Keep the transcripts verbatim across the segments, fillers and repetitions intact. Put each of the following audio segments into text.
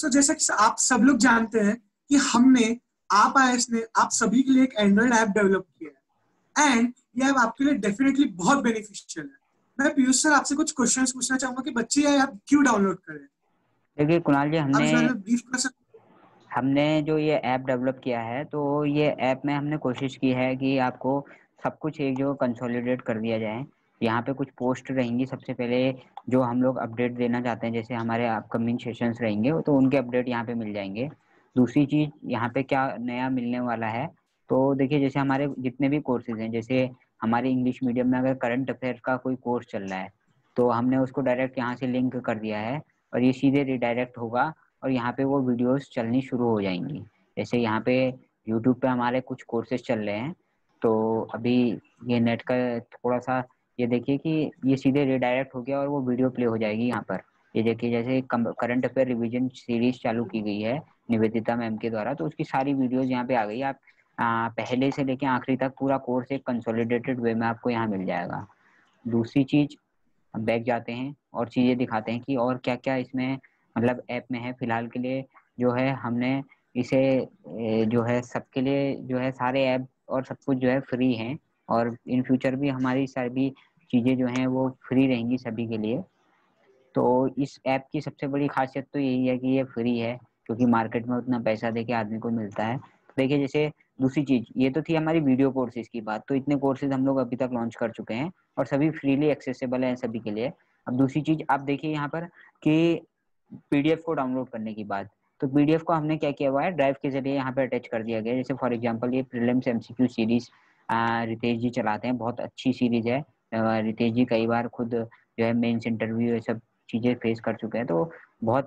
सो जैसा कि आप सब लोग जानते हैं कि हमने आप आईएएस ने आप सभी के लिए एक एंड्रॉइड ऐप डेवलप किया है एंड ये ऐप आपके लिए डेफिनेटली बहुत बेनिफिशियल है। मैं पीयूष सर आपसे कुछ क्वेश्चंस पूछना चाहूंगा कि बच्चे ये ऐप क्यों डाउनलोड करें। देखिए कुणाल जी, आप हमने इस बारे में ब्रीफ कर सकते हमने जो ये ऐप डेवलप किया है, तो ये ऐप में हमने कोशिश की है कि आपको सब कुछ एक जो कंसोलिडेट कर दिया जाए। यहाँ पे कुछ पोस्ट रहेंगी सबसे पहले जो हम लोग अपडेट देना चाहते हैं, जैसे हमारे अपकमिंग सेशंस रहेंगे तो उनके अपडेट यहाँ पे मिल जाएंगे। दूसरी चीज़ यहाँ पे क्या नया मिलने वाला है, तो देखिए जैसे हमारे जितने भी कोर्सेज हैं, जैसे हमारे इंग्लिश मीडियम में अगर करंट अफेयर का कोई कोर्स चल रहा है तो हमने उसको डायरेक्ट यहाँ से लिंक कर दिया है और ये सीधे रिडायरेक्ट होगा और यहाँ पे वो वीडियोस चलनी शुरू हो जाएंगी। जैसे यहाँ पे यूट्यूब पे हमारे कुछ कोर्सेज चल रहे हैं, तो अभी ये नेट का थोड़ा सा ये देखिए कि ये सीधे रिडायरेक्ट हो गया और वो वीडियो प्ले हो जाएगी यहाँ पर। ये देखिए जैसे करंट अफेयर रिवीजन सीरीज चालू की गई है निवेदिता मैम के द्वारा, तो उसकी सारी वीडियोज यहाँ पे आ गई। आप आ, पहले से लेके आखिरी तक पूरा कोर्स एक कंसोलिडेटेड वे में आपको यहाँ मिल जाएगा। दूसरी चीज, हम बैक जाते हैं और चीज़ें दिखाते हैं कि और क्या क्या इसमें मतलब ऐप में है। फिलहाल के लिए जो है हमने इसे जो है सबके लिए जो है सारे ऐप और सब कुछ जो है फ्री हैं और इन फ्यूचर भी हमारी सारी चीज़ें जो हैं वो फ्री रहेंगी सभी के लिए। तो इस ऐप की सबसे बड़ी खासियत तो यही है कि ये फ्री है, क्योंकि मार्केट में उतना पैसा देके आदमी को मिलता है। तो देखिए जैसे दूसरी चीज ये तो थी हमारी वीडियो कोर्सेज की बात, तो इतने कोर्सेज हम लोग अभी तक लॉन्च कर चुके हैं और सभी फ्रीली एक्सेसिबल है सभी के लिए। अब दूसरी चीज आप देखिए यहाँ पर कि पीडीएफ को डाउनलोड करने की बात, तो पीडीएफ को हमने क्या किया हुआ है, ड्राइव के जरिए यहाँ पे अटैच कर दिया गया है। जैसे फॉर एग्जांपल ये prelims MCQ series Ritesh ji चलाते हैं, बहुत अच्छी सीरीज है। रितेश जी कई बार खुद जो है मेंस इंटरव्यू ये सब चीज़ें फेस कर चुके हैं, तो बहुत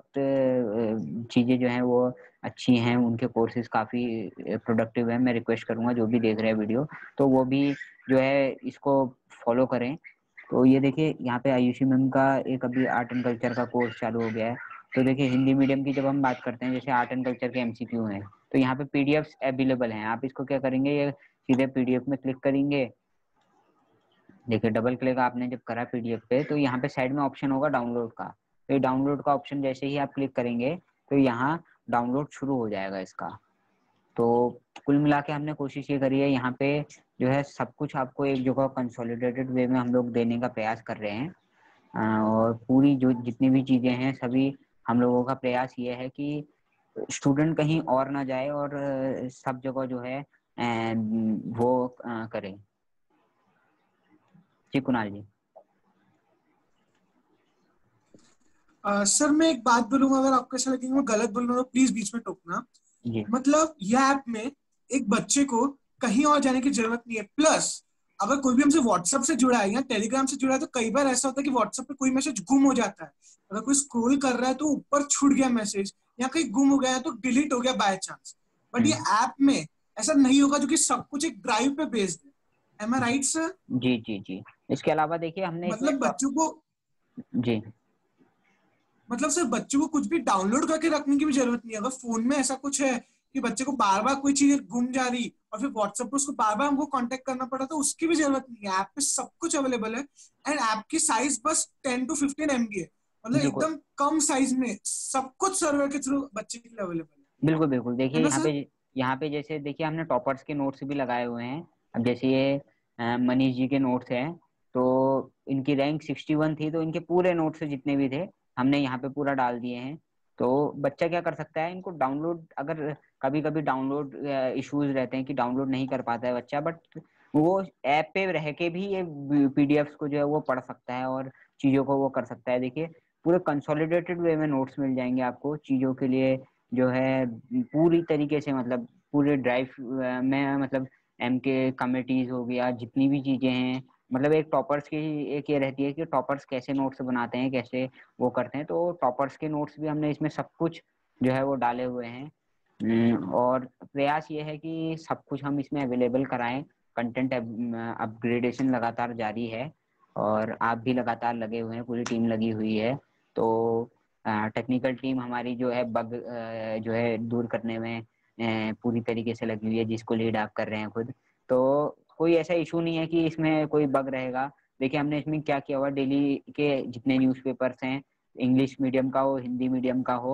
चीज़ें जो हैं वो अच्छी हैं, उनके कोर्सेज काफ़ी प्रोडक्टिव है। मैं रिक्वेस्ट करूँगा जो भी देख रहे हैं वीडियो तो वो भी जो है इसको फॉलो करें। तो ये देखिए यहाँ पे आयुषी मैम का एक अभी आर्ट एंड कल्चर का कोर्स चालू हो गया है। तो देखिए हिंदी मीडियम की जब हम बात करते हैं, जैसे आर्ट एंड कल्चर के एमसीक्यू हैं, तो यहाँ पे पीडीएफ अवेलेबल हैं। आप इसको क्या करेंगे, ये सीधे पीडीएफ में क्लिक करेंगे। देखिए डबल क्लिक आपने जब करा पीडीएफ पे तो यहाँ पे साइड में ऑप्शन होगा डाउनलोड का, तो ये डाउनलोड का ऑप्शन जैसे ही आप क्लिक करेंगे तो यहाँ डाउनलोड शुरू हो जाएगा इसका। तो कुल मिला के हमने कोशिश ये करी है यहाँ पे जो है सब कुछ आपको एक जगह कंसोलिडेटेड वे में हम लोग देने का प्रयास कर रहे हैं। और पूरी जो जितनी भी चीज़ें हैं सभी हम लोगों का प्रयास ये है कि स्टूडेंट कहीं और ना जाए और सब जगह जो है वो करें। जी कुणाल जी। हैं। सर मैं एक बात बोलूंगा, अगर आपको ऐसा लगेगा मैं गलत बोल रहा हूँ तो प्लीज बीच में टोकना। जी मतलब यह ऐप में एक बच्चे को कहीं और जाने की जरूरत नहीं है। प्लस अगर कोई भी हमसे व्हाट्सएप से जुड़ा है या टेलीग्राम से जुड़ा है तो कई बार ऐसा होता है कि व्हाट्सएप पे कोई मैसेज गुम हो जाता है। अगर कोई स्क्रॉल कर रहा है तो ऊपर छूट गया मैसेज या कहीं गुम हो गया है तो डिलीट हो गया बाय चांस। बट ये ऐप में ऐसा नहीं होगा, जो कि सब कुछ एक ड्राइव पे बेस्ड है। Am I right sir? जी जी जी। इसके अलावा देखिए हमने इसमें मतलब बच्चों को जी मतलब सिर्फ बच्चों को कुछ भी डाउनलोड करके रखने की भी जरूरत नहीं है। अगर फोन में ऐसा कुछ है कि बच्चे को बार बार कोई चीज गुम जा रही और फिर व्हाट्सएप पे उसको बार बार हमको कांटेक्ट करना पड़ा तो उसकी भी जरूरत नहीं है। ऐप पे सब कुछ अवेलेबल है एंड ऐप की साइज बस टेन टू फिफ्टीन एमबी है। मतलब बिल्कुल एकदम कम साइज में सब कुछ सर्वर के थ्रू बच्चे के लिए अवेलेबल है। बिल्कुल बिल्कुल है देखिए ना यहाँ पे सर? यहाँ पे जैसे देखिए हमने टॉपर्स के नोट्स भी लगाए हुए हैं। अब जैसे ये अ, मनीष जी के नोट्स हैं, तो इनकी रैंक सिक्सटी वन थी, तो इनके पूरे नोट्स जितने भी थे हमने यहाँ पे पूरा डाल दिए हैं। तो बच्चा क्या कर सकता है, इनको डाउनलोड, अगर कभी कभी डाउनलोड इश्यूज रहते हैं कि डाउनलोड नहीं कर पाता है बच्चा, बट वो ऐप पे रह के भी ये पीडीएफ्स को जो है वो पढ़ सकता है और चीज़ों को वो कर सकता है। देखिए पूरे कंसोलिडेटेड वे में नोट्स मिल जाएंगे आपको चीज़ों के लिए जो है पूरी तरीके से, मतलब पूरे ड्राइव में, मतलब एम के कमिटीज हो गया, जितनी भी चीजें हैं, मतलब एक टॉपर्स की एक ये रहती है कि टॉपर्स कैसे नोट्स बनाते हैं, कैसे वो करते हैं। तो टॉपर्स के नोट्स भी हमने इसमें सब कुछ जो है वो डाले हुए हैं। और प्रयास ये है कि सब कुछ हम इसमें अवेलेबल कराएं। कंटेंट अपग्रेडेशन लगातार जारी है और आप भी लगातार लगे हुए हैं, पूरी टीम लगी हुई है। तो टेक्निकल टीम हमारी जो है बग जो है दूर करने में पूरी तरीके से लगी हुई है, जिसको लीड आप कर रहे हैं खुद। तो कोई ऐसा इशू नहीं है कि इसमें कोई बग रहेगा। देखिए हमने इसमें क्या किया हुआ, डेली के जितने न्यूज़पेपर्स हैं, इंग्लिश मीडियम का हो हिंदी मीडियम का हो,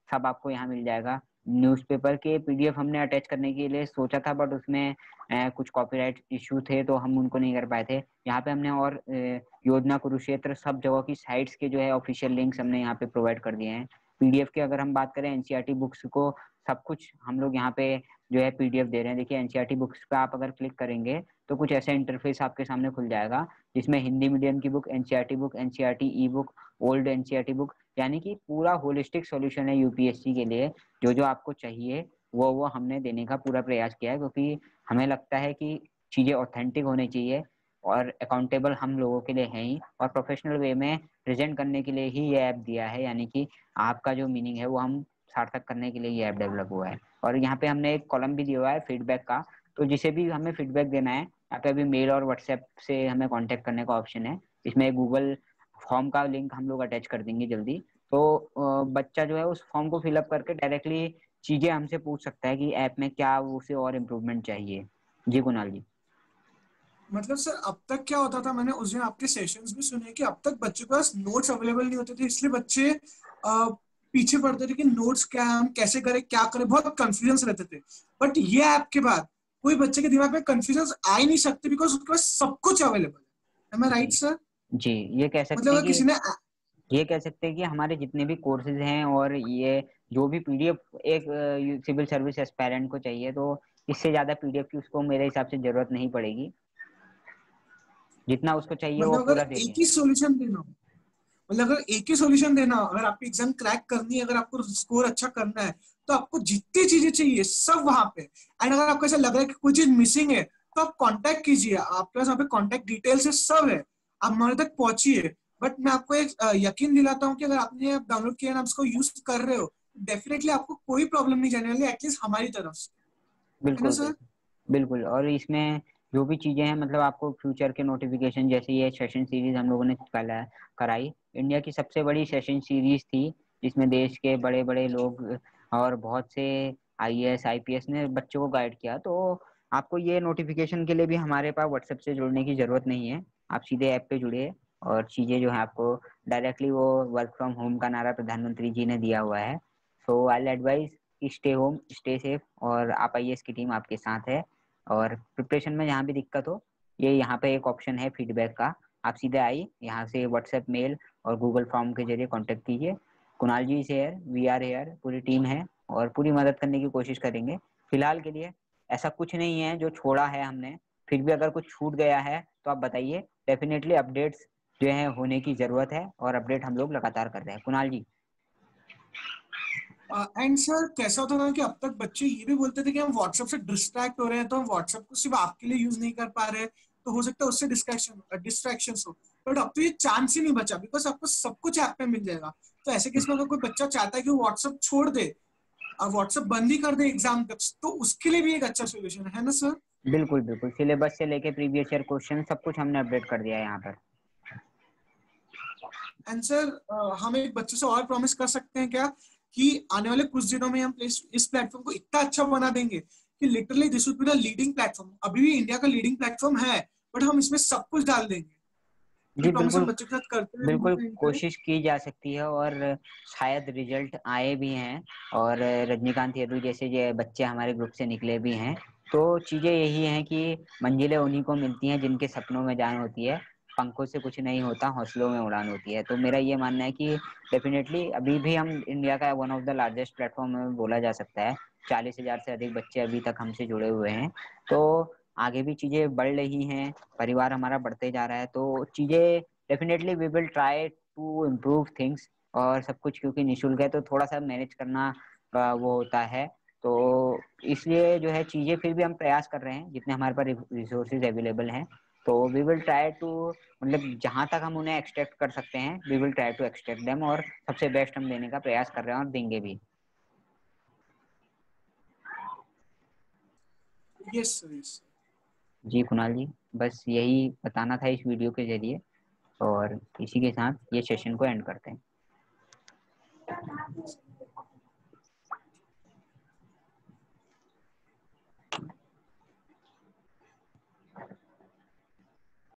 सब आपको यहाँ मिल जाएगा। न्यूज़पेपर के पीडीएफ हमने अटैच करने के लिए सोचा था, बट उसमें अ, कुछ कॉपीराइट इशू थे तो हम उनको नहीं कर पाए थे। यहाँ पे हमने और अ, योजना कुरुक्षेत्र सब जगह की साइट्स के जो है ऑफिशियल लिंक्स हमने यहाँ पे प्रोवाइड कर दिए हैं। पीडीएफ की अगर हम बात करें, एनसीईआरटी बुक्स को सब कुछ हम लोग यहाँ पे जो है पीडीएफ दे रहे हैं। देखिए एनसीईआरटी बुक्स पे आप अगर क्लिक करेंगे तो कुछ ऐसा इंटरफेस आपके सामने खुल जाएगा जिसमें हिंदी मीडियम की book, NCERT book, NCERT e book, old NCERT book, यानी कि पूरा होलिस्टिक सॉल्यूशन है यूपीएससी के लिए। जो जो आपको चाहिए वो वो हमने देने का पूरा प्रयास किया है, क्योंकि हमें लगता है कि चीज़ें ऑथेंटिक होनी चाहिए और अकाउंटेबल हम लोगों के लिए हैं ही, और प्रोफेशनल वे में प्रेजेंट करने के लिए ही ये ऐप दिया है। यानी कि आपका जो मीनिंग है वो हम सार्थक करने के लिए ये ऐप डेवलप हुआ है। और यहाँ पे हमने एक कॉलम भी दिया हुआ है फीडबैक का, तो जिसे भी हमें फीडबैक देना है यहाँ पे अभी मेल और व्हाट्सएप से हमें कांटेक्ट करने का ऑप्शन है। इसमें गूगल फॉर्म का लिंक हम लोग अटैच कर देंगे जल्दी, तो बच्चा जो है उस फॉर्म को फिलअप करके डायरेक्टली चीजें हमसे पूछ सकता है कि ऐप में क्या उसे और इम्प्रूवमेंट चाहिए। जी कुणाल जी। मतलब सर अब तक क्या होता था, मैंने उस दिन आपके सेशंस भी सुने कि अब तक बच्चों के पास नोट्स अवेलेबल नहीं होते थे, इसलिए बच्चे आ, पीछे पड़ते थे कि नोट्स क्या है, हम कैसे करें, क्या करें, बहुत कंफ्यूजन रहते थे। बट ये ऐप के बाद कोई बच्चे के दिमाग में कंफ्यूजन आ ही नहीं सकते, बिकॉज उसके पास सब कुछ अवेलेबल है। एम आई राइट जी सर? जी, ये कह सकते मतलब हैं अगर किसी कि ने ये कह सकते हैं कि हमारे जितने भी कोर्सेज हैं और ये जो भी पीडीएफ एक सिविल सर्विस एस्पायरेंट को चाहिए, तो इससे ज्यादा पीडीएफ की उसको मेरे हिसाब से जरूरत नहीं पड़ेगी। जितना उसको चाहिए वो मतलब अगर पूरा दे एक दिया। ही सॉल्यूशन देना हो, मतलब अगर एक ही सॉल्यूशन देना हो, अगर आपकी एग्जाम क्रैक करनी है, अगर आपको स्कोर अच्छा करना है, तो आपको जितनी चीजें चाहिए सब वहां पे। एंड अगर आपको ऐसा लग रहा है कि कोई चीज मिसिंग है, तो आप कांटेक्ट कीजिए, आपके पास वहाँ पे कांटेक्ट डिटेल्स है, सब है, आप हमारे तक पहुंचिए। बट मैं आपको एक अ, यकीन दिलाता हूँ कि अगर आपने ऐप डाउनलोड किया है, आप इसको यूज कर रहे हो, डेफिनेटली आपको कोई प्रॉब्लम नहीं जाने वाली, एटलीस्ट हमारी तरफ से। है ना बिल्कुल सर? बिल्कुल बिल्कुल। और इसमें जो भी चीजें हैं, मतलब आपको फ्यूचर के नोटिफिकेशन, जैसे ये सेशन सीरीज हम लोगों ने कला कराई, इंडिया की सबसे बड़ी सेशन सीरीज थी जिसमें देश के बड़े बड़े लोग और बहुत से आईएएस आईपीएस ने बच्चों को गाइड किया। तो आपको ये नोटिफिकेशन के लिए भी हमारे पास व्हाट्सएप से जुड़ने की जरूरत नहीं है, आप सीधे ऐप पे जुड़िए और चीजें जो है आपको डायरेक्टली वो वर्क फ्रॉम होम का नारा प्रधानमंत्री जी ने दिया हुआ है। So I advise stay home, stay safe, और आप आईएएस की टीम आपके साथ है। और प्रिपरेशन में जहाँ भी दिक्कत हो, ये यहाँ पे एक ऑप्शन है फीडबैक का, आप सीधे आइए यहाँ से व्हाट्सएप, मेल और गूगल फॉर्म के जरिए कांटेक्ट कीजिए। Kunal ji is here, we are here, पूरी टीम है और पूरी मदद करने की कोशिश करेंगे। फिलहाल के लिए ऐसा कुछ नहीं है जो छोड़ा है हमने, फिर भी अगर कुछ छूट गया है तो आप बताइए। डेफिनेटली अपडेट्स जो है होने की जरूरत है और अपडेट हम लोग लगातार कर रहे हैं। कुणाल जी। एंड सर कैसा होता था कि अब तक बच्चे ये भी बोलते थे कि हम व्हाट्सएप से डिस्ट्रैक्ट हो रहे हैं, तो हम व्हाट्सएप को सिर्फ आपके लिए यूज नहीं कर पा रहे, तो हो सकता है उससे डिस्ट्रैक्शन डिस्ट्रैक्शन हो। बट अब तो ये चांस ही नहीं बचा, बिकॉज आपको सब कुछ ऐप में मिल जाएगा। तो ऐसे केस में अगर कोई बच्चा चाहता है कि वो व्हाट्सएप छोड़ दे और व्हाट्सएप बंद ही कर दे एग्जाम तक, तो उसके लिए भी एक अच्छा सोल्यूशन है ना सर? बिल्कुल बिल्कुल, सिलेबस से लेके प्रीवियस ईयर क्वेश्चन सब कुछ हमने अपडेट कर दिया है यहाँ पर। एंड सर हम एक बच्चे से और प्रॉमिस कर सकते हैं क्या कि आने वाले कुछ दिनों में हम इस, इस प्लेटफॉर्म को इतना अच्छा बना देंगे कि literally this would be the leading platform. अभी भी इंडिया का लीडिंग प्लेटफॉर्म है, बट हम इसमें सब कुछ डाल देंगे। ये जी प्रॉमिस हम बिल्कुल, बच्चों के साथ करते हैं बिल्कुल टाइम पे। कोशिश की जा सकती है और शायद रिजल्ट आए भी हैं, और रजनीकांत यादव जैसे ये बच्चे हमारे ग्रुप से निकले भी हैं। तो चीज़ें यही हैं कि मंजिलें उन्हीं को मिलती हैं जिनके सपनों में जान होती है, पंखों से कुछ नहीं होता, हौसलों में उड़ान होती है। तो मेरा ये मानना है कि डेफिनेटली अभी भी हम इंडिया का one of the largest platform में बोला जा सकता है। चालीस हजार से अधिक बच्चे अभी तक हमसे जुड़े हुए हैं। तो आगे भी चीज़ें बढ़ रही हैं, परिवार हमारा बढ़ते जा रहा है, तो चीज़ें definitely we will try to improve things. और सब कुछ क्योंकि निशुल्क है तो थोड़ा सा मैनेज करना आ, वो होता है। तो इसलिए जो है चीज़ें फिर भी हम प्रयास कर रहे हैं जितने हमारे पास रिसोर्सेज अवेलेबल हैं। तो वी विल ट्राई टू, मतलब जहाँ तक हम उन्हें एक्सट्रैक्ट कर सकते हैं we will try to extract them, और सबसे बेस्ट हम देने का प्रयास कर रहे हैं और देंगे भी। Yes sir, yes. जी कुणाल जी, बस यही बताना था इस वीडियो के जरिए, और इसी के साथ ये सेशन को एंड करते हैं।